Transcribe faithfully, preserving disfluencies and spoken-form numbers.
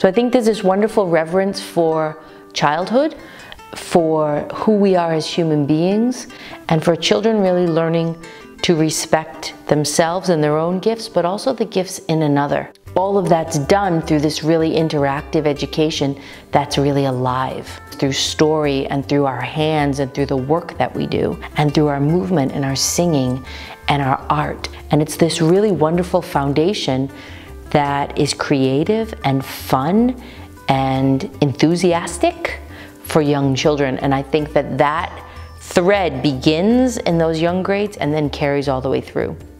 So I think there's this wonderful reverence for childhood, for who we are as human beings, and for children really learning to respect themselves and their own gifts, but also the gifts in another. All of that's done through this really interactive education that's really alive, through story and through our hands and through the work that we do, and through our movement and our singing and our art. And it's this really wonderful foundation that is creative and fun and enthusiastic for young children. And I think that that thread begins in those young grades and then carries all the way through.